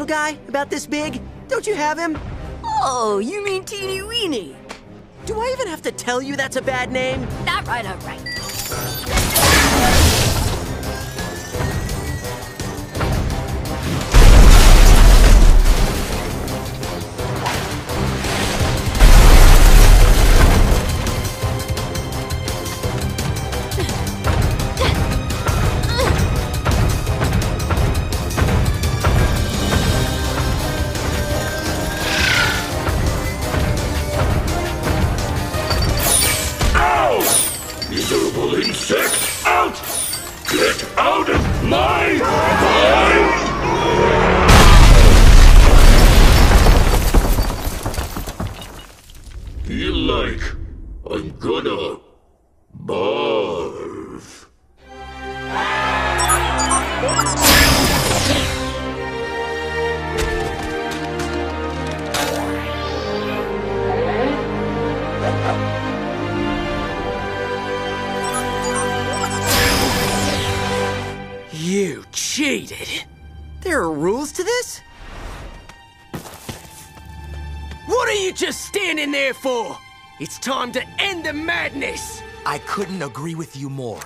little guy about this big? Don't you have him? Oh, you mean Teeny Weeny? Do I even have to tell you that's a bad name? All right, all right. Miserable insect, out! Get out of my mind! Feel like I'm gonna barf. You cheated! There are rules to this? What are you just standing there for? It's time to end the madness! I couldn't agree with you more.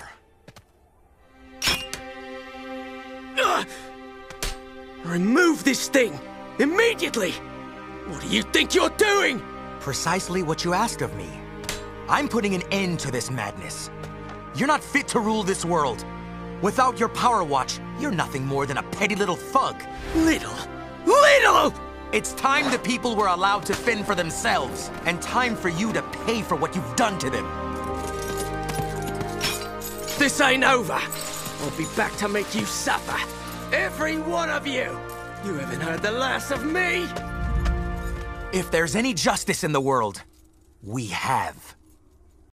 Remove this thing! Immediately! What do you think you're doing? Precisely what you asked of me. I'm putting an end to this madness. You're not fit to rule this world. Without your power watch, you're nothing more than a petty little thug. Little? Little! It's time the people were allowed to fend for themselves, and time for you to pay for what you've done to them. This ain't over. I'll be back to make you suffer. Every one of you! You haven't heard the last of me! If there's any justice in the world, we have.